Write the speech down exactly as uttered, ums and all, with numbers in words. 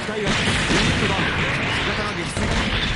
視界がユニットだ。味方が撃墜。